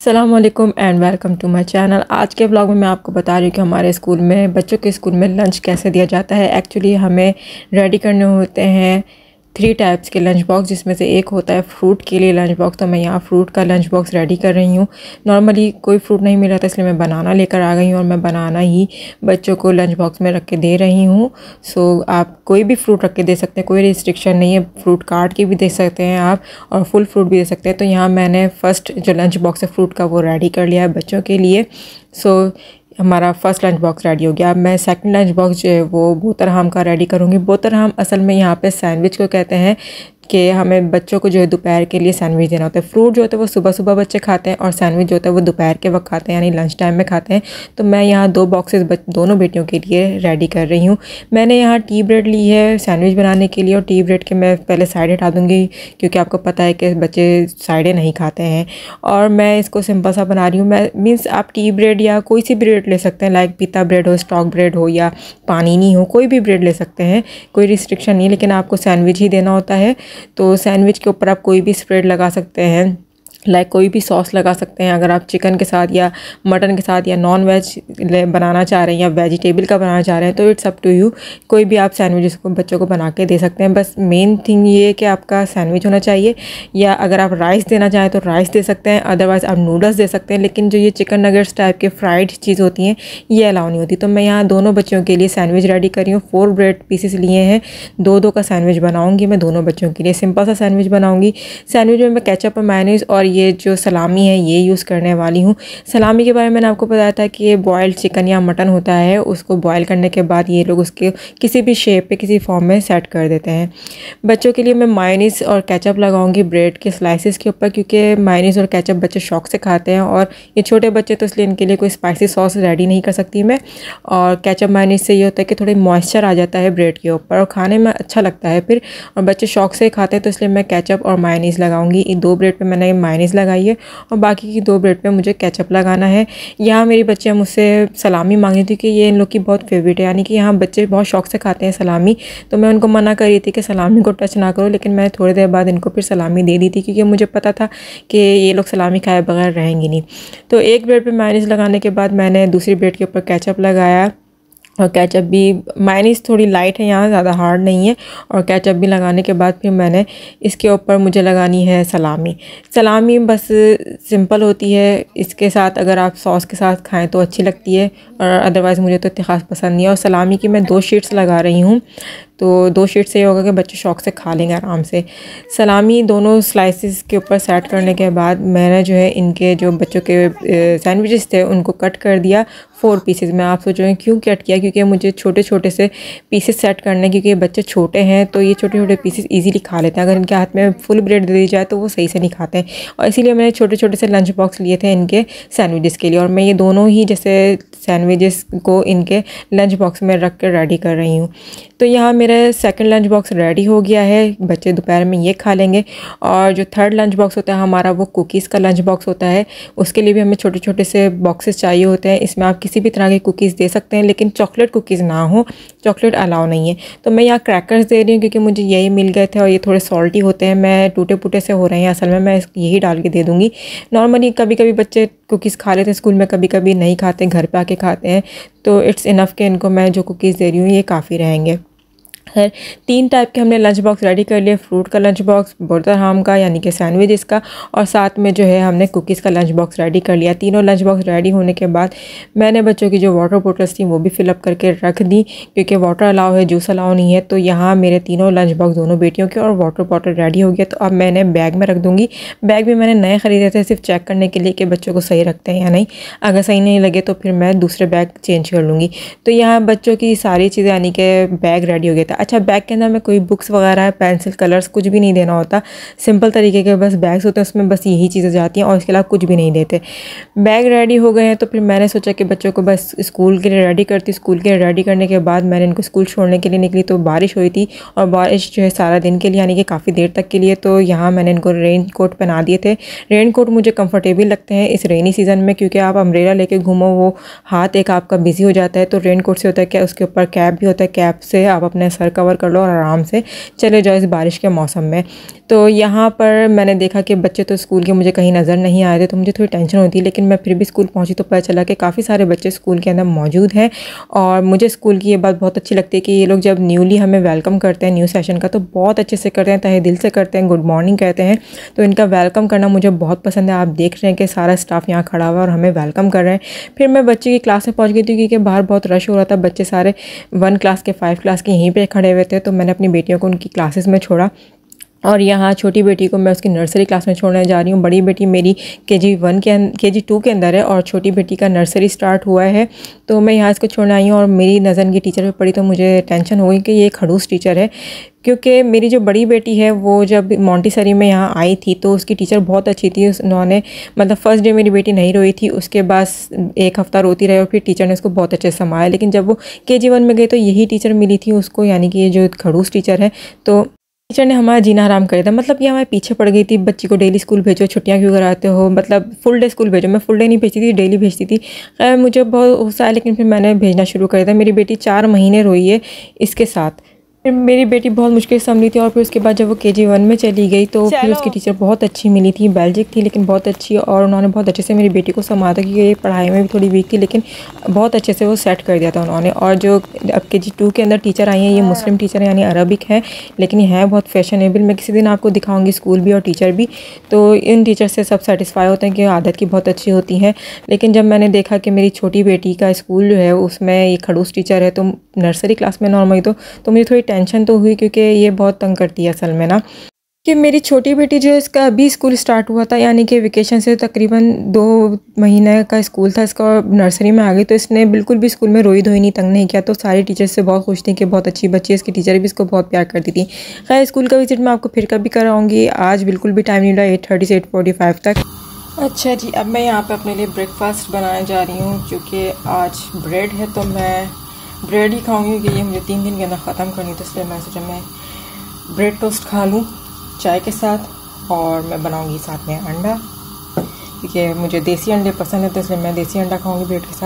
अस्सलामुअलैकुम and welcome to my channel. आज के ब्लॉग में मैं आपको बता रही हूँ कि हमारे स्कूल में बच्चों के स्कूल में लंच कैसे दिया जाता है। एक्चुअली हमें रेडी करने होते हैं 3 टाइप्स के लंच बॉक्स, जिसमें से एक होता है फ्रूट के लिए लंच बॉक्स। तो मैं यहाँ फ्रूट का लंच बॉक्स रेडी कर रही हूँ। नॉर्मली कोई फ्रूट नहीं मिल रहा था, इसलिए मैं बनाना लेकर आ गई हूँ और मैं बनाना ही बच्चों को लंच बॉक्स में रख के दे रही हूँ। सो आप कोई भी फ्रूट रख के दे सकते हैं, कोई रिस्ट्रिक्शन नहीं है। फ्रूट काट के भी दे सकते हैं आप और फुल फ्रूट भी दे सकते हैं। तो यहाँ मैंने फ़र्स्ट जो लंच बॉक्स है फ्रूट का वो रेडी कर लिया है बच्चों के लिए। सो हमारा फर्स्ट लंच बॉक्स रेडी हो गया। अब मैं सेकंड लंच बॉक्स जो है वो बोतरहाम का रेडी करूँगी। बोतरहाम असल में यहाँ पे सैंडविच को कहते हैं कि हमें बच्चों को जो है दोपहर के लिए सैंडविच देना होता है। फ्रूट जो होता है वो सुबह सुबह बच्चे खाते हैं और सैंडविच जो होता है वो दोपहर के वक्त खाते हैं, यानी लंच टाइम में खाते हैं। तो मैं यहाँ 2 बॉक्सेस दोनों बेटियों के लिए रेडी कर रही हूँ। मैंने यहाँ टी ब्रेड ली है सैंडविच बनाने के लिए और टी ब्रेड के मैं पहले साइड हटा दूँगी, क्योंकि आपको पता है कि बच्चे साइडें नहीं खाते हैं। और मैं इसको सिंपल सा बना रही हूँ। मैं मीन्स आप टी ब्रेड या कोई सी ब्रेड ले सकते हैं, लाइक पिता ब्रेड हो, स्टॉक ब्रेड हो या पानीनी हो, कोई भी ब्रेड ले सकते हैं, कोई रिस्ट्रिक्शन नहीं है। लेकिन आपको सैंडविच ही देना होता है। तो सैंडविच के ऊपर आप कोई भी स्प्रेड लगा सकते हैं, लाइक कोई भी सॉस लगा सकते हैं। अगर आप चिकन के साथ या मटन के साथ या नॉन वेज बनाना चाह रहे हैं या वेजिटेबल का बनाना चाह रहे हैं तो इट्स अप टू यू। कोई भी आप सैंडविच को बच्चों को बना के दे सकते हैं। बस मेन थिंग ये है कि आपका सैंडविच होना चाहिए, या अगर आप राइस देना चाहें तो राइस दे सकते हैं, अदरवाइज़ आप नूडल्स दे सकते हैं। लेकिन जो ये चिकन नगेट्स टाइप के फ्राइड चीज़ होती हैं ये अलाउ नहीं होती। तो मैं यहाँ दोनों बच्चों के लिए सैंडविच रेडी कर रही हूँ। 4 ब्रेड पीसेस लिए हैं, 2-2 का सैंडविच बनाऊँगी मैं दोनों बच्चों के लिए। सिंपल सा सैंडविच बनाऊँगी। सैंडविच में मैं केचप और मेयोनीज और ये जो सलामी है ये यूज़ करने वाली हूँ। सलामी के बारे में मैंने आपको बताया था कि ये बॉयल्ड चिकन या मटन होता है, उसको बॉयल करने के बाद ये लोग उसके किसी भी शेप पे किसी फॉर्म में सेट कर देते हैं। बच्चों के लिए मैं मेयोनीज और केचप लगाऊंगी ब्रेड के स्लाइसेस के ऊपर, क्योंकि मेयोनीज और केचप बच्चे शौक से खाते हैं और ये छोटे बच्चे तो इसलिए इनके लिए कोई स्पाइसी सॉस रेडी नहीं कर सकती मैं। और केचप मेयोनीज से ये होता है कि थोड़ी मॉइस्चर आ जाता है ब्रेड के ऊपर और खाने में अच्छा लगता है फिर, और बच्चे शौक से खाते हैं। तो इसलिए मैं केचप और मेयोनीज लगाऊंगी। इन 2 ब्रेड पे मैंने मेयोनीज लगाई है और बाकी की 2 ब्रेड पे मुझे केचप लगाना है। यहाँ मेरी बच्चियाँ मुझसे सलामी मांग रही थी कि ये इन लोग की बहुत फेवरेट है, यानी कि यहाँ बच्चे बहुत शौक से खाते हैं सलामी। तो मैं उनको मना कर रही थी कि सलामी को टच ना करो, लेकिन मैं थोड़ी देर बाद इनको फिर सलामी दे दी थी, क्योंकि मुझे पता था कि ये लोग सलामी खाए बगैर रहेंगे नहीं। तो एक ब्रेड पर मेयोनीज लगाने के बाद मैंने दूसरी ब्रेड के ऊपर केचप लगाया, और केचप भी मेयोनीज थोड़ी लाइट है यहाँ, ज़्यादा हार्ड नहीं है। और केचप भी लगाने के बाद फिर मैंने इसके ऊपर मुझे लगानी है सलामी। सलामी बस सिंपल होती है, इसके साथ अगर आप सॉस के साथ खाएं तो अच्छी लगती है, और अदरवाइज़ मुझे तो इतनी ख़ास पसंद नहीं है। और सलामी की मैं 2 शीट्स लगा रही हूँ, तो 2 शीट से ये होगा कि बच्चे शौक से खा लेंगे आराम से। सलामी दोनों स्लाइसेस के ऊपर सेट करने के बाद मैंने जो है इनके जो बच्चों के सैंडविचेस थे उनको कट कर दिया 4 पीसेस में। आप सोचोगे क्यों कट किया, क्योंकि मुझे छोटे छोटे से पीसेस सेट करने, क्योंकि बच्चे छोटे हैं तो ये छोटे छोटे पीसेस इजीली खा लेते हैं। अगर इनके हाथ में फुल ब्रेड दे दी जाए तो वो सही से नहीं खाते हैं, और इसीलिए मैंने छोटे छोटे से लंच बॉक्स लिए थे इनके सैंडविचेस के लिए। और मैं ये दोनों ही जैसे सैंडविचेस को इनके लंच बॉक्स में रख कर रेडी कर रही हूँ। तो यहाँ मेरा सेकंड लंच बॉक्स रेडी हो गया है, बच्चे दोपहर में ये खा लेंगे। और जो थर्ड लंच बॉक्स होता है हमारा वो कुकीज़ का लंच बॉक्स होता है। उसके लिए भी हमें छोटे छोटे से बॉक्सेस चाहिए होते हैं। इसमें आप किसी भी तरह के कुकीज़ दे सकते हैं, लेकिन चॉकलेट कुकीज़ ना हो, चॉकलेट अलाउ नहीं है। तो मैं यहाँ क्रैकर्स दे रही हूँ, क्योंकि मुझे यही मिल गए थे और ये थोड़े सॉल्टी होते हैं। मैं टूटे फूटे से हो रहे हैं असल में, मैं यही डाल के दे दूँगी। नॉर्मली कभी कभी बच्चे कुकीज़ खा लेते हैं स्कूल में, कभी कभी नहीं खाते, घर पे आके खाते हैं। तो इट्स इनफ के इनको मैं जो कुकीज़ दे रही हूँ ये काफ़ी रहेंगे। खैर 3 टाइप के हमने लंच बॉक्स रेडी कर लिए। फ्रूट का लंच बॉक्स, बोतरहाम का यानी कि सैंडविच का, और साथ में जो है हमने कुकीज़ का लंच बॉक्स रेडी कर लिया। तीनों लंच बॉक्स रेडी होने के बाद मैंने बच्चों की जो वाटर बोटल्स थी वो भी फिलअप करके रख दी, क्योंकि वाटर अलाउ है, जूस अलाउ नहीं है। तो यहाँ मेरे तीनों लंच बॉक्स दोनों बेटियों के और वाटर बॉटल रेडी हो गया। तो अब मैंने बैग में रख दूँगी। बैग भी मैंने नए ख़रीदे थे सिर्फ चेक करने के लिए कि बच्चों को सही रखते हैं या नहीं। अगर सही नहीं लगे तो फिर मैं दूसरे बैग चेंज कर लूँगी। तो यहाँ बच्चों की सारी चीज़ें यानी कि बैग रेडी हो गया था। अच्छा, बैग के अंदर में कोई बुक्स वगैरह, पेंसिल, कलर्स कुछ भी नहीं देना होता। सिंपल तरीके के बस बैग्स होते हैं, उसमें बस यही चीज़ें जाती हैं और इसके अलावा कुछ भी नहीं देते। बैग रेडी हो गए हैं तो फिर मैंने सोचा कि बच्चों को बस स्कूल के लिए रेडी करती। स्कूल के लिए रेडी करने के बाद मैंने इनको स्कूल छोड़ने के लिए निकली, तो बारिश हुई थी और बारिश जो है सारा दिन के लिए यानी कि काफ़ी देर तक के लिए। तो यहाँ मैंने इनको रेन कोट पहना दिए थे। रेन कोट मुझे कंफर्टेबल लगते हैं इस रेनी सीज़न में, क्योंकि आप अम्ब्रेला लेके घूमो वो हाथ एक आपका बिजी हो जाता है। तो रेन कोट से होता है क्या, उसके ऊपर कैप भी होता है, कैप से आप अपने सर कवर कर लो और आराम से चले जाओ इस बारिश के मौसम में। तो यहाँ पर मैंने देखा कि बच्चे तो स्कूल के मुझे कहीं नज़र नहीं आए थे, तो मुझे थोड़ी टेंशन होती है, लेकिन मैं फिर भी स्कूल पहुँची तो पता चला कि काफ़ी सारे बच्चे स्कूल के अंदर मौजूद हैं। और मुझे स्कूल की ये बात बहुत अच्छी लगती है कि ये लोग जब न्यूली हमें वेलकम करते हैं न्यू सेशन का, तो बहुत अच्छे से करते हैं, तहे दिल से करते हैं, गुड मॉर्निंग कहते हैं। तो इनका वेलकम करना मुझे बहुत पसंद है। आप देख रहे हैं कि सारा स्टाफ यहाँ खड़ा हुआ है और हमें वेलकम कर रहे हैं। फिर मैं बच्चे की क्लास में पहुँच गई थी क्योंकि बाहर बहुत रश हो रहा था, बच्चे सारे 1 क्लास के 5 क्लास के यहीं पर खड़े हुए थे। तो मैंने अपनी बेटियों को उनकी क्लासेस में छोड़ा और यहाँ छोटी बेटी को मैं उसकी नर्सरी क्लास में छोड़ने जा रही हूँ। बड़ी बेटी मेरी KG 2 के अंदर है और छोटी बेटी का नर्सरी स्टार्ट हुआ है। तो मैं यहाँ इसको छोड़ने आई हूँ और मेरी नज़र की टीचर पे पड़ी, तो मुझे टेंशन हो गई कि ये खड़ूस टीचर है, क्योंकि मेरी जो बड़ी बेटी है वो जब मोंटेसरी में यहाँ आई थी तो उसकी टीचर बहुत अच्छी थी। उन्होंने मतलब फ़र्स्ट डे मेरी बेटी नहीं रोई थी, उसके बाद 1 हफ़्ता रोती रही और फिर टीचर ने उसको बहुत अच्छे से संभाला। लेकिन जब वो KG 1 में गई तो यही टीचर मिली थी उसको, यानी कि ये जो खड़ूस टीचर है। तो टीचर ने हमारा जीना हराम कर दिया, मतलब ये हमारे पीछे पड़ गई थी। बच्ची को डेली स्कूल भेजो, छुट्टियां क्यों कराते हो, मतलब फुल डे स्कूल भेजो। मैं फुल डे नहीं भेजती थी, डेली भेजती थी। खैर मुझे बहुत गुस्सा आया, लेकिन फिर मैंने भेजना शुरू कर दिया। मेरी बेटी 4 महीने रोई है इसके साथ। फिर मेरी बेटी बहुत मुश्किल से संभली थी और फिर उसके बाद जब वो KG 1 में चली गई तो फिर उसकी टीचर बहुत अच्छी मिली थी, बेल्जिक थी लेकिन बहुत अच्छी, और उन्होंने बहुत अच्छे से मेरी बेटी को संभाला, क्योंकि ये पढ़ाई में भी थोड़ी वीक थी, लेकिन बहुत अच्छे से वो सेट कर दिया था उन्होंने। और जो अब KG 2 के अंदर टीचर आई हैं ये मुस्लिम टीचर है, यानी अरबिक है, लेकिन ये है बहुत फैशनेबल। मैं किसी दिन आपको दिखाऊँगी स्कूल भी और टीचर भी। तो इन टीचर से सब सेटिस्फाई होते हैं कि आदत की बहुत अच्छी होती हैं। लेकिन जब मैंने देखा कि मेरी छोटी बेटी का स्कूल जो है उसमें ये खड़ूस टीचर है, तो नर्सरी क्लास में नॉर्मली तो मुझे थोड़ी टेंशन तो हुई, क्योंकि ये बहुत तंग करती है असल में ना। कि मेरी छोटी बेटी जो है इसका अभी स्कूल स्टार्ट हुआ था, यानी कि वेकेशन से तकरीबन 2 महीने का स्कूल था इसका, नर्सरी में आ गई। तो इसने बिल्कुल भी स्कूल में रोई धोई नहीं, तंग नहीं किया। तो सारी टीचर्स से बहुत खुश थी कि बहुत अच्छी बच्ची है, इसकी टीचर भी इसको बहुत प्यार करती थी। खैर स्कूल का विजिट मैं आपको फिर कभी कराऊंगी, आज बिल्कुल भी टाइम नहीं रहा 8:30 से 8:45 तक। अच्छा जी, अब मैं यहाँ पर अपने लिए ब्रेकफास्ट बनाने जा रही हूँ, क्योंकि आज ब्रेड है तो मैं ब्रेड ही खाऊंगी, कि ये मुझे 3 दिन के अंदर ख़त्म करनी, तो इसलिए मैं सोचा मैं ब्रेड टोस्ट खा लूँ चाय के साथ। और मैं बनाऊंगी साथ में अंडा, क्योंकि मुझे देसी अंडे पसंद है, तो इसलिए मैं देसी अंडा खाऊंगी ब्रेड के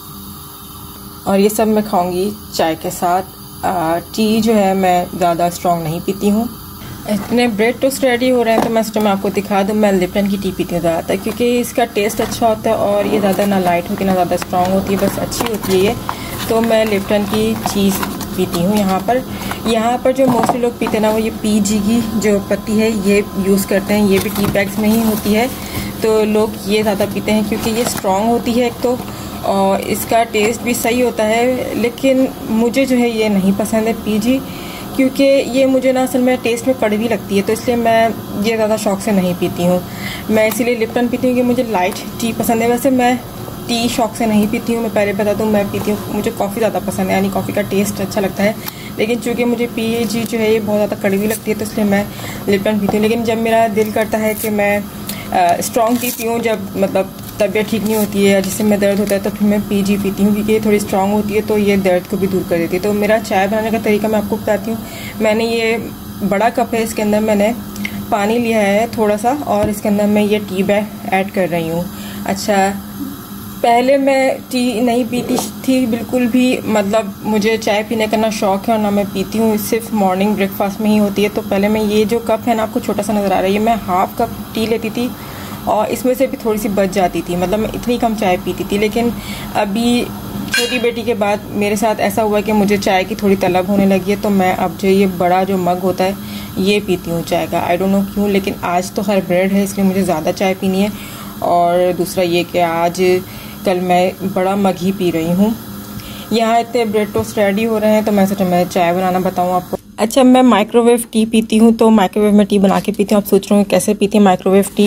साथ। और ये सब मैं खाऊंगी चाय के साथ। टी जो है मैं ज़्यादा स्ट्रॉन्ग नहीं पीती हूँ। इतने ब्रेड टोस्ट रेडी हो रहे हैं तो मैं सोचा मैं आपको दिखा दूँ। मैं लिप्टन की टी पीती हूँ ज़्यादातर, क्योंकि इसका टेस्ट अच्छा होता है और ये ज़्यादा ना लाइट होती ना ज़्यादा स्ट्रॉन्ग होती है, बस अच्छी होती है ये। तो मैं लिप्टन की चीज़ पीती हूँ। यहाँ पर जो मोस्टली लोग पीते हैं ना, वो ये PG की जो पत्ती है ये यूज़ करते हैं। ये भी टी बैग्स में ही होती है, तो लोग ये ज़्यादा पीते हैं क्योंकि ये स्ट्रॉन्ग होती है एक तो, और इसका टेस्ट भी सही होता है। लेकिन मुझे जो है ये नहीं पसंद है PG, क्योंकि ये मुझे ना असल में टेस्ट में कड़वी लगती है, तो इसलिए मैं ये ज़्यादा शौक़ से नहीं पीती हूँ। मैं इसीलिए लिप्टन पीती हूँ कि मुझे लाइट टी पसंद है। वैसे मैं टी शौक़ से नहीं पीती हूँ, मैं पहले बता दूँ, मैं पीती हूँ, मुझे कॉफ़ी ज़्यादा पसंद है, यानी कॉफ़ी का टेस्ट अच्छा लगता है। लेकिन चूँकि मुझे PG जो है ये बहुत ज़्यादा कड़वी लगती है, तो इसलिए मैं लिप्टन पीती हूँ। लेकिन जब मेरा दिल करता है कि मैं स्ट्रॉन्ग टी पीऊँ, जब मतलब तबीयत ठीक नहीं होती है या जिससे में दर्द होता है, तो फिर मैं PG पीती हूँ, क्योंकि ये थोड़ी स्ट्रॉन्ग होती है, तो ये दर्द को भी दूर कर देती है। तो मेरा चाय बनाने का तरीका मैं आपको बताती हूँ। मैंने ये बड़ा कप है, इसके अंदर मैंने पानी लिया है थोड़ा सा, और इसके अंदर मैं ये टी बैग ऐड कर रही हूँ। अच्छा, पहले मैं टी नहीं पीती थी बिल्कुल भी, मतलब मुझे चाय पीने का ना शौक़ है और ना मैं पीती हूँ, सिर्फ मॉर्निंग ब्रेकफास्ट में ही होती है। तो पहले मैं ये जो कप है ना, आपको छोटा सा नज़र आ रहा है, ये मैं हाफ़ कप टी लेती थी और इसमें से भी थोड़ी सी बच जाती थी, मतलब मैं इतनी कम चाय पीती थी। लेकिन अभी छोटी बेटी के बाद मेरे साथ ऐसा हुआ कि मुझे चाय की थोड़ी तलब होने लगी है, तो मैं अब जो ये बड़ा जो मग होता है ये पीती हूँ चाय का। आई डोंट नो क्यों, लेकिन आज तो खैर ब्रेड है इसलिए मुझे ज़्यादा चाय पीनी है। और दूसरा ये कि आज कल मैं बड़ा मग ही पी रही हूँ। यहाँ इतने ब्रेड टोस्ट रेडी हो रहे हैं, तो मैं सोचा मैं चाय बनाना बताऊँ आपको। अच्छा, मैं माइक्रोवेव टी पीती हूँ, तो माइक्रोवेव में टी बना के पीती हूँ। आप सोच रहे हो कैसे पीती हूँ माइक्रोवेव टी,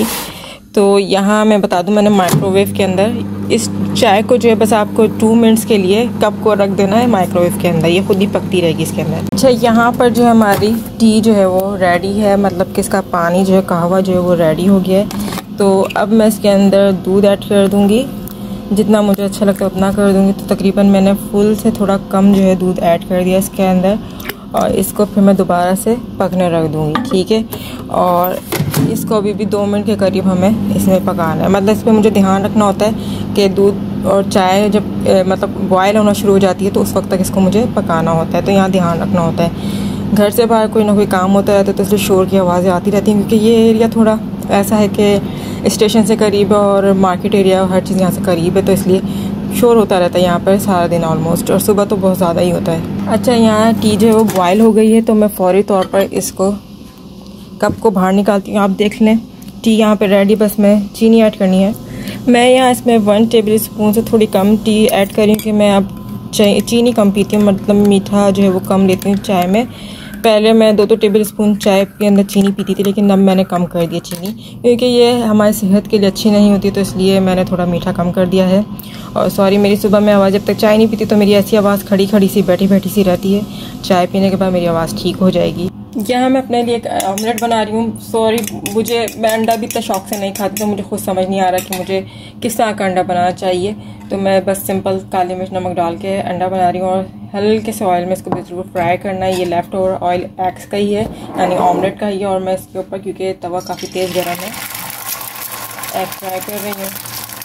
तो यहाँ मैं बता दूँ, मैंने माइक्रोवेव के अंदर इस चाय को जो है बस आपको 2 मिनट्स के लिए कप को रख देना है माइक्रोवेव के अंदर, ये खुद ही पकती रहेगी इसके अंदर। अच्छा, यहाँ पर जो हमारी टी जो है वो रेडी है, मतलब कि इसका पानी जो है, कहवा जो है वो रेडी हो गया है। तो अब मैं इसके अंदर दूध ऐड कर दूँगी, जितना मुझे अच्छा लगता है उतना कर दूँगी। तो तकरीबन मैंने फुल से थोड़ा कम जो है दूध ऐड कर दिया इसके अंदर, और इसको फिर मैं दोबारा से पकने रख दूँगी, ठीक है। और इसको अभी भी 2 मिनट के करीब हमें इसमें पकाना है, मतलब इस पर मुझे ध्यान रखना होता है कि दूध और चाय जब मतलब बॉयल होना शुरू हो जाती है तो उस वक्त तक इसको मुझे पकाना होता है। तो यहाँ ध्यान रखना होता है। घर से बाहर कोई ना कोई काम होता रहता है तो इसलिए शोर की आवाज़ें आती रहती हैं, क्योंकि ये एरिया थोड़ा ऐसा है कि स्टेशन से करीब है और मार्केट एरिया हर चीज़ यहाँ से करीब है, तो इसलिए शोर होता रहता है यहाँ पर सारा दिन ऑलमोस्ट, और सुबह तो बहुत ज़्यादा ही होता है। अच्छा, यहाँ टी जो है वो बॉयल हो गई है, तो मैं फ़ौरी तौर पर इसको कप को बाहर निकालती हूँ। आप देख लें टी यहाँ पे रेडी, बस मैं चीनी ऐड करनी है। मैं यहाँ इसमें 1 टेबल स्पून से थोड़ी कम टी ऐड करी, कि मैं अब चीनी कम पीती हूँ, मतलब मीठा जो है वो कम लेती हूँ चाय में। पहले मैं 2 टेबल स्पून चाय के अंदर चीनी पीती थी, लेकिन अब मैंने कम कर दिया चीनी, क्योंकि ये हमारी सेहत के लिए अच्छी नहीं होती, तो इसलिए मैंने थोड़ा मीठा कम कर दिया है। और सॉरी, मेरी सुबह में आवाज़, जब तक चाय नहीं पीती तो मेरी ऐसी आवाज़ खड़ी खड़ी सी बैठी बैठी सी रहती है। चाय पीने के बाद मेरी आवाज़ ठीक हो जाएगी। यहाँ मैं अपने लिए एक ऑमलेट बना रही हूँ। सॉरी, मैं अंडा भी इतना शौक से नहीं खाती, तो मुझे खुद समझ नहीं आ रहा कि मुझे किस तरह का अंडा बनाना चाहिए। तो मैं बस सिंपल काली मिर्च नमक डाल के अंडा बना रही हूँ, और हल्के से ऑयल में इसको बिल्कुल फ्राई करना है। ये लेफ्ट ओवर ऑयल एग्स का ही है, यानी ऑमलेट का ही है, और मैं इसके ऊपर, क्योंकि तवा काफ़ी तेज़ गर्म है, एग फ्राई कर रही हूँ।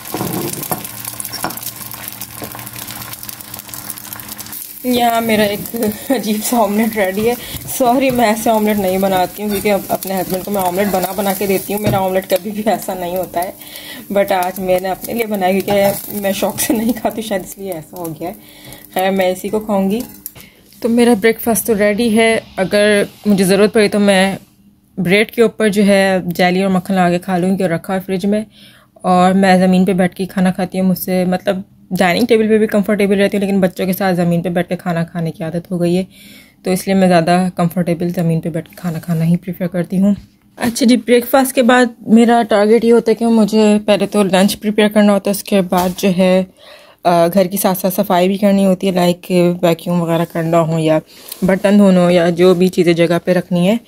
यहाँ मेरा एक अजीब सा ऑमलेट रेडी है। सॉरी, मैं ऐसे ऑमलेट नहीं बनाती हूँ, क्योंकि अपने हस्बैंड को मैं ऑमलेट बना के देती हूँ। मेरा ऑमलेट कभी भी ऐसा नहीं होता है, बट आज मैंने अपने लिए बनाया, क्योंकि मैं शौक से नहीं खाती, शायद इसलिए ऐसा हो गया है। खैर, मैं इसी को खाऊंगी। तो मेरा ब्रेकफास्ट तो रेडी है। अगर मुझे ज़रूरत पड़ी तो मैं ब्रेड के ऊपर जो है जेली और मक्खन लगा के खा लूँगी, कि रखा है फ्रिज में। और मैं ज़मीन पे बैठ के खाना खाती हूँ। मुझसे मतलब डाइनिंग टेबल पे भी कंफर्टेबल रहती हूँ, लेकिन बच्चों के साथ ज़मीन पे बैठ के खाना खाने की आदत हो गई है, तो इसलिए मैं ज़्यादा कंफर्टेबल ज़मीन पे बैठ के खाना खाना ही प्रेफर करती हूँ। अच्छा जी, ब्रेकफास्ट के बाद मेरा टारगेट ये होता है कि मुझे पहले तो लंच प्रिपेयर करना होता है, उसके बाद जो है घर की साथ साथ सफाई भी करनी होती है, लाइक वैक्यूम वगैरह करना हो या बर्तन धोना हो या जो भी चीज़ें जगह पे रखनी है।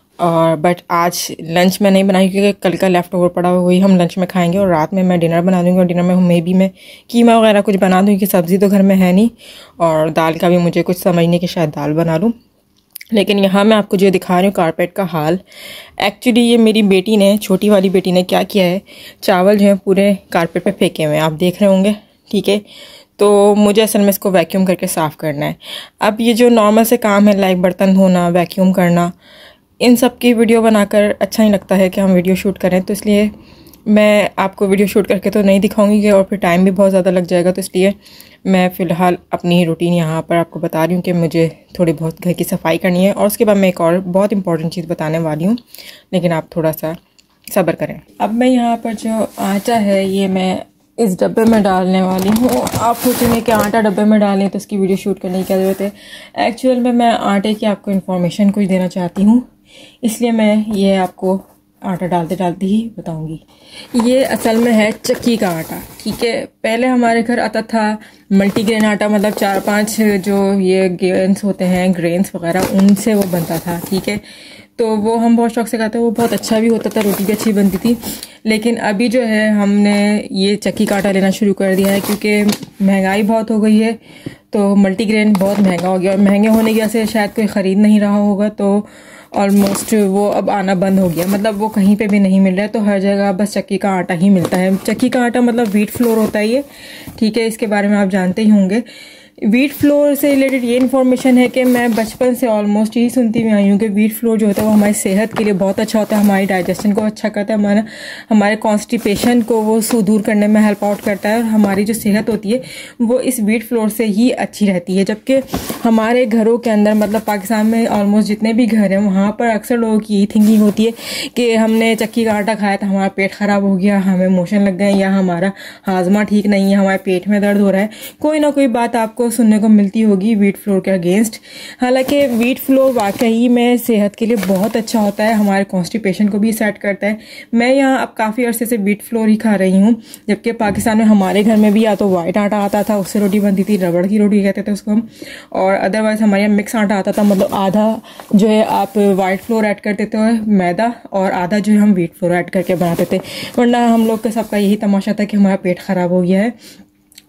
और बट आज लंच में नहीं बनाई, क्योंकि कल का लेफ्ट ओवर पड़ा हुआ वही हम लंच में खाएंगे, और रात में मैं डिनर बना दूँगी। और डिनर में मैं कीमा वगैरह कुछ बना दूँगी, कि सब्ज़ी तो घर में है नहीं, और दाल का भी मुझे कुछ समझने कि शायद दाल बना लूँ। लेकिन यहाँ मैं आपको जो दिखा रही हूँ कारपेट का हाल, एक्चुअली ये मेरी बेटी ने, छोटी वाली बेटी ने क्या किया है, चावल जो है पूरे कारपेट पे फेंके हुए हैं, आप देख रहे होंगे, ठीक है। तो मुझे असल में इसको वैक्यूम करके साफ़ करना है। अब ये जो नॉर्मल से काम है, लाइक बर्तन धोना, वैक्यूम करना, इन सब की वीडियो बनाकर अच्छा नहीं लगता है कि हम वीडियो शूट करें, तो इसलिए मैं आपको वीडियो शूट करके तो नहीं दिखाऊंगी, और फिर टाइम भी बहुत ज़्यादा लग जाएगा। तो इसलिए मैं फ़िलहाल अपनी ही रूटीन यहाँ पर आपको बता रही हूँ कि मुझे थोड़ी बहुत घर की सफाई करनी है, और उसके बाद मैं एक और बहुत इंपॉर्टेंट चीज़ बताने वाली हूँ, लेकिन आप थोड़ा सा सब्र करें। अब मैं यहाँ पर जो आटा है, ये मैं इस डब्बे में डालने वाली हूँ। आप सोचेंगे कि आटा डब्बे में डालें तो इसकी वीडियो शूट करने की क्या ज़रूरत है। एक्चुअल में मैं आटे की आपको इन्फॉर्मेशन कुछ देना चाहती हूँ, इसलिए मैं ये आपको आटा डालते डालते ही बताऊंगी। ये असल में है चक्की का आटा, ठीक है। पहले हमारे घर आता था मल्टीग्रेन आटा, मतलब 4-5 जो ये ग्रेन्स होते हैं, ग्रेन्स वगैरह, उनसे वो बनता था, ठीक है। तो वो हम बहुत शौक से खाते हैं, वो बहुत अच्छा भी होता था, रोटी भी अच्छी बनती थी। लेकिन अभी जो है हमने ये चक्की का आटा लेना शुरू कर दिया है, क्योंकि महंगाई बहुत हो गई है, तो मल्टीग्रेन बहुत महंगा हो गया, और महंगे होने की वजह से शायद कोई ख़रीद नहीं रहा होगा, तो ऑलमोस्ट वो अब आना बंद हो गया, मतलब वो कहीं पे भी नहीं मिल रहा है। तो हर जगह बस चक्की का आटा ही मिलता है। चक्की का आटा मतलब व्हीट फ्लोर होता है ये, ठीक है, इसके बारे में आप जानते ही होंगे। व्हीट फ्लोर से रिलेटेड ये इन्फॉर्मेशन है कि मैं बचपन से ऑलमोस्ट यही सुनती हुई आई हूँ कि व्हीट फ्लोर जो होता है वो हमारी सेहत के लिए बहुत अच्छा होता है, हमारी डाइजेशन को अच्छा करता है, हमारे कॉन्स्टिपेशन को वो दूर करने में हेल्प आउट करता है, और हमारी जो सेहत होती है वो इस व्हीट फ्लोर से ही अच्छी रहती है। जबकि हमारे घरों के अंदर, मतलब पाकिस्तान में ऑलमोस्ट जितने भी घर हैं, वहाँ पर अक्सर लोगों की यही थिंकिंग होती है कि हमने चक्की का आटा खाया था, हमारा पेट ख़राब हो गया, हमें मोशन लग गए, या हमारा हाजमा ठीक नहीं है, हमारे पेट में दर्द हो रहा है। कोई ना कोई बात आपको सुनने को मिलती होगी व्हीट फ्लोर के अगेंस्ट। हालांकि व्हीट फ्लोर वाकई में सेहत के लिए बहुत अच्छा होता है, हमारे कॉन्स्टिपेशन को भी सेट करता है। मैं यहाँ अब काफ़ी अरसे से व्हीट फ्लोर ही खा रही हूँ, जबकि पाकिस्तान में हमारे घर में भी या तो वाइट आटा आता था, उससे रोटी बनती थी, रबड़ की रोटी कहते थे उसको हम, और अदरवाइज हमारे यहाँ मिक्स आटा आता था, मतलब आधा जो है आप वाइट फ्लोर ऐड करते थे मैदा, और आधा जो है हम व्हीट फ्लोर ऐड करके बनाते थे। वरना हम लोग का सबका यही तमाशा था कि हमारा पेट ख़राब हो गया है,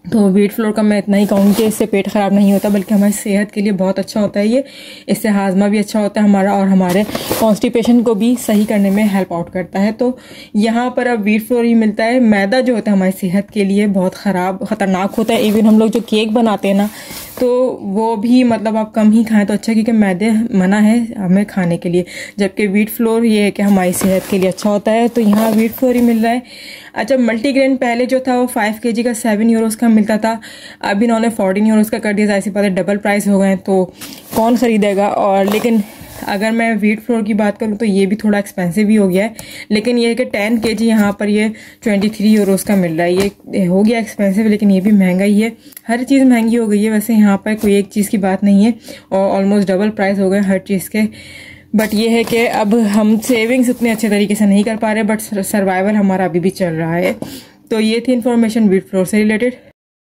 तो व्हीट फ्लोर का मैं इतना ही कहूँगी कि इससे पेट ख़राब नहीं होता, बल्कि हमारी सेहत के लिए बहुत अच्छा होता है ये। इससे हाजमा भी अच्छा होता है हमारा, और हमारे कॉन्स्टिपेशन को भी सही करने में हेल्प आउट करता है। तो यहाँ पर अब व्हीट फ्लोर ही मिलता है। मैदा जो होता है हमारी सेहत के लिए बहुत ख़तरनाक होता है। इवन हम लोग जो केक बनाते हैं ना, तो वो भी मतलब आप कम ही खाएं तो अच्छा, क्योंकि मैदे मना है हमें खाने के लिए। जबकि व्हीट फ्लोर ये है कि हमारी सेहत के लिए अच्छा होता है। तो यहाँ व्हीट फ्लोर ही मिल रहा है। अच्छा, मल्टीग्रेन पहले जो था वो 5 kg का 7 यूरोज़ का मिलता था, अब इन्होंने 14 यूरोज़ का कर दिया। ऐसी बात है, डबल प्राइस हो गए, तो कौन ख़रीदेगा। और लेकिन अगर मैं व्हीट फ्लोर की बात करूं तो ये भी थोड़ा एक्सपेंसिव ही हो गया है। लेकिन ये है कि 10 kg यहाँ पर ये 23 यूरोज़ का मिल रहा है। ये हो गया एक्सपेंसिव, लेकिन ये भी महंगा ही है। हर चीज़ महंगी हो गई है वैसे, यहाँ पर कोई एक चीज़ की बात नहीं है, और ऑलमोस्ट डबल प्राइस हो गए हर चीज़ के। बट ये है कि अब हम सेविंग्स उतने अच्छे तरीके से नहीं कर पा रहे, बट सर्वाइवल हमारा अभी भी चल रहा है। तो ये थी इन्फॉर्मेशन व्हीट फ्लोर से रिलेटेड।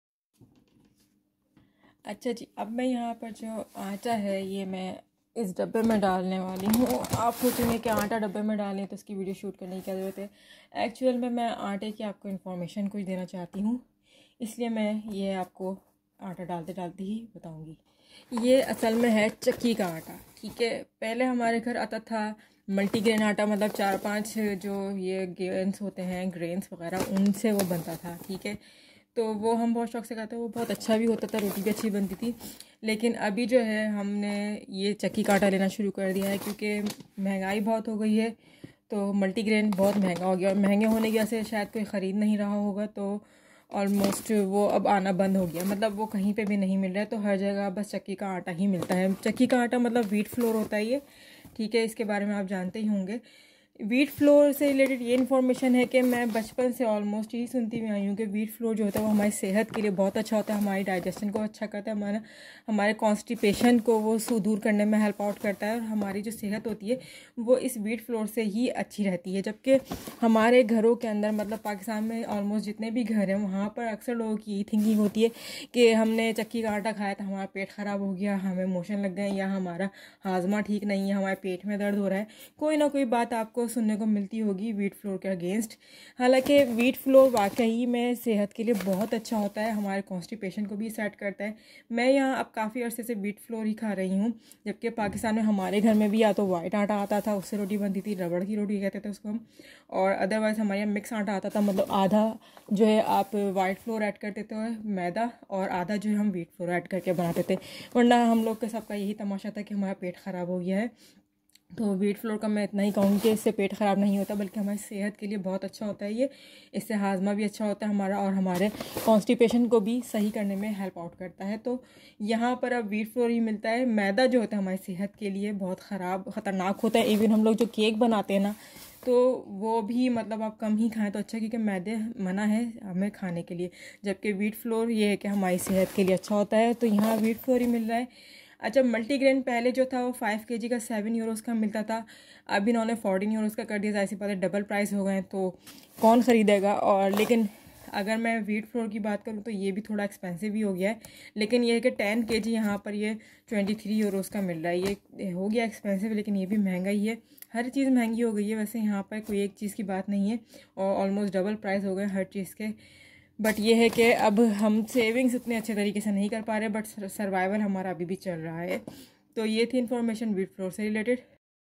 अच्छा जी, अब मैं यहाँ पर जो आटा है ये मैं इस डब्बे में डालने वाली हूँ। आप सोचेंगे कि आटा डब्बे में डालें तो इसकी वीडियो शूट करने की क्या ज़रूरत है। एक्चुअल में मैं आटे की आपको इन्फॉर्मेशन कुछ देना चाहती हूँ, इसलिए मैं ये आपको आटा डालते डालते ही बताऊँगी। ये असल में है चक्की का आटा, ठीक है। पहले हमारे घर आता था मल्टीग्रेन आटा, मतलब 4-5 जो ये ग्रेन्स होते हैं, ग्रेन्स वगैरह, उनसे वो बनता था, ठीक है। तो वो हम बहुत शौक से खाते हैं, वो बहुत अच्छा भी होता था, रोटी भी अच्छी बनती थी। लेकिन अभी जो है हमने ये चक्की का आटा लेना शुरू कर दिया है, क्योंकि महंगाई बहुत हो गई है। तो मल्टीग्रेन बहुत महंगा हो गया, और महंगे होने की वजह से शायद कोई ख़रीद नहीं रहा होगा, तो ऑलमोस्ट वो अब आना बंद हो गया। मतलब वो कहीं पे भी नहीं मिल रहा है, तो हर जगह बस चक्की का आटा ही मिलता है। चक्की का आटा मतलब व्हीट फ्लोर होता है ये, ठीक है। इसके बारे में आप जानते ही होंगे। व्हीट फ्लोर से रिलेटेड ये इन्फॉर्मेशन है कि मैं बचपन से ऑलमोस्ट यही सुनती हुई आई हूँ कि व्हीट फ्लोर जो होता है वो हमारी सेहत के लिए बहुत अच्छा होता है, हमारी डाइजेशन को अच्छा करता है, हमारे कॉन्स्टिपेशन को वो दूर करने में हेल्प आउट करता है, और हमारी जो सेहत होती है वो इस व्हीट फ्लोर से ही अच्छी रहती है। जबकि हमारे घरों के अंदर, मतलब पाकिस्तान में ऑलमोस्ट जितने भी घर हैं, वहाँ पर अक्सर लोगों की यही थिंकिंग होती है कि हमने चक्की का आटा खाया था, हमारा पेट ख़राब हो गया, हमें मोशन लग गए, या हमारा हाजमा ठीक नहीं है, हमारे पेट में दर्द हो रहा है। कोई ना कोई बात आपको सुनने को मिलती होगी व्हीट फ्लोर के अगेंस्ट। हालांकि व्हीट फ्लोर वाकई में सेहत के लिए बहुत अच्छा होता है, हमारे कॉन्स्टिपेशन को भी सेट करता है। मैं यहाँ अब काफ़ी अरसे से व्हीट फ्लोर ही खा रही हूँ, जबकि पाकिस्तान में हमारे घर में भी या तो वाइट आटा आता था, उससे रोटी बनती थी, रबड़ की रोटी कहते थे उसको हम, और अदरवाइज़ हमारे यहाँ मिक्स आटा आता था। मतलब आधा जो है आप वाइट फ्लोर ऐड करते थे मैदा, और आधा जो है हम व्हीट फ्लोर ऐड करके बनाते थे। वरना हम लोग के सबका यही तमाशा था कि हमारा पेट ख़राब हो गया है। तो व्हीट फ्लोर का मैं इतना ही कहूँगी कि इससे पेट ख़राब नहीं होता, बल्कि हमारी सेहत के लिए बहुत अच्छा होता है ये। इससे हाजमा भी अच्छा होता है हमारा, और हमारे कॉन्स्टिपेशन को भी सही करने में हेल्प आउट करता है। तो यहाँ पर अब व्हीट फ्लोर ही मिलता है। मैदा जो होता है हमारी सेहत के लिए बहुत ख़तरनाक होता है। इवन हम लोग जो केक बनाते हैं ना, तो वो भी मतलब आप कम ही खाएं तो अच्छा, क्योंकि मैदे मना है हमें खाने के लिए। जबकि व्हीट फ्लोर ये है कि हमारी सेहत के लिए अच्छा होता है। तो यहाँ व्हीट फ्लोर ही मिल रहा है। अच्छा, मल्टीग्रेन पहले जो था वो 5 kg का 7 यूरोज़ का मिलता था, अब इन्होंने 14 यूरोज़ का कर दिया। ऐसी बात है, डबल प्राइस हो गए, तो कौन ख़रीदेगा। और लेकिन अगर मैं व्हीट फ्लोर की बात करूं तो ये भी थोड़ा एक्सपेंसिव ही हो गया है। लेकिन ये है कि 10 kg यहाँ पर ये 23 यूरोज़ का मिल रहा है। ये हो गया एक्सपेंसिव, लेकिन ये भी महंगा ही है। हर चीज़ महंगी हो गई है वैसे, यहाँ पर कोई एक चीज़ की बात नहीं है, और ऑलमोस्ट डबल प्राइस हो गए हर चीज़ के। बट ये है कि अब हम सेविंग्स उतने अच्छे तरीके से नहीं कर पा रहे, बट सर्वाइवल हमारा अभी भी चल रहा है। तो ये थी इन्फॉर्मेशन व्हीट फ्लोर से रिलेटेड।